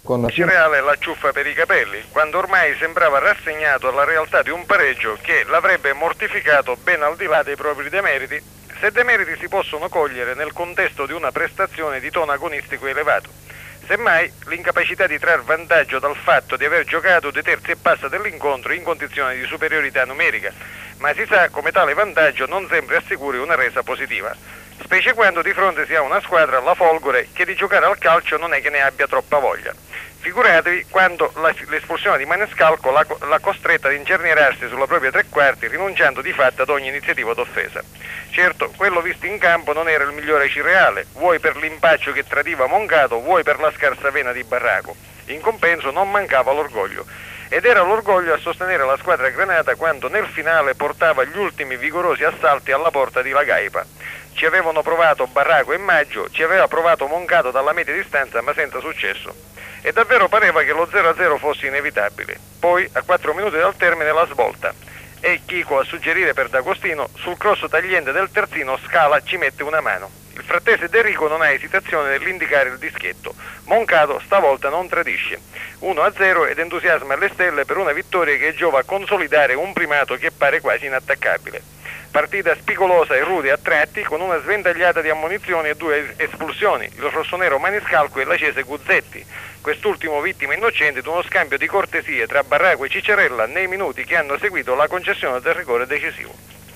Cireale la ciuffa per i capelli, quando ormai sembrava rassegnato alla realtà di un pareggio che l'avrebbe mortificato ben al di là dei propri demeriti, se demeriti si possono cogliere nel contesto di una prestazione di tono agonistico elevato. Semmai l'incapacità di trar vantaggio dal fatto di aver giocato dei terzi e passa dell'incontro in condizioni di superiorità numerica, ma si sa come tale vantaggio non sempre assicuri una resa positiva, specie quando di fronte si ha una squadra, la Folgore, che di giocare al calcio non è che ne abbia troppa voglia. Figuratevi quando l'espulsione di Maniscalco l'ha costretta ad incernierarsi sulla propria tre quarti, rinunciando di fatto ad ogni iniziativa d'offesa. Certo, quello visto in campo non era il migliore Cireale, vuoi per l'impaccio che tradiva Moncato, vuoi per la scarsa vena di Barraco. In compenso non mancava l'orgoglio. Ed era l'orgoglio a sostenere la squadra granata quando nel finale portava gli ultimi vigorosi assalti alla porta di Lagaipa. Ci avevano provato Barraco e Maggio, ci aveva provato Moncato dalla media distanza ma senza successo. E davvero pareva che lo 0-0 fosse inevitabile. Poi, a 4 minuti dal termine, la svolta. E Chico a suggerire per D'Agostino, sul cross tagliente del terzino Scala ci mette una mano. Il frattese De Rico non ha esitazione nell'indicare il dischetto. Moncato stavolta non tradisce. 1-0 ed entusiasma alle stelle per una vittoria che giova a consolidare un primato che pare quasi inattaccabile. Partita spigolosa e rude a tratti, con una sventagliata di ammonizioni e 2 espulsioni, il rossonero Maniscalco e l'acese Guzzetti, quest'ultimo vittima innocente di uno scambio di cortesie tra Barraco e Ciccerella nei minuti che hanno seguito la concessione del rigore decisivo.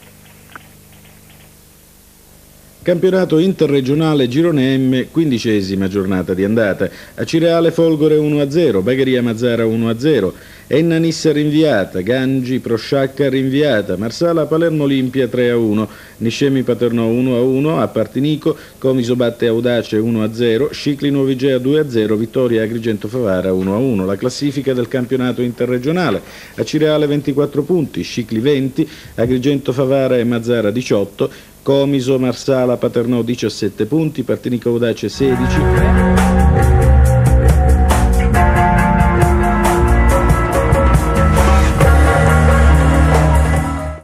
Campionato interregionale Girone M, 15ª giornata di andata. A Cireale Folgore 1-0, Bagheria Mazzara 1-0, Enna Nissa rinviata, Gangi Prosciacca rinviata, Marsala Palermo Olimpia 3-1, Niscemi Paternò 1-1, a Partinico, Comiso batte Audace 1-0, Scicli Nuovigea 2-0, Vittoria Agrigento Favara 1-1. La classifica del campionato interregionale: a Cireale 24 punti, Scicli 20, Agrigento Favara e Mazzara 18, Comiso, Marsala, Paternò 17 punti, Partinico Audace 16.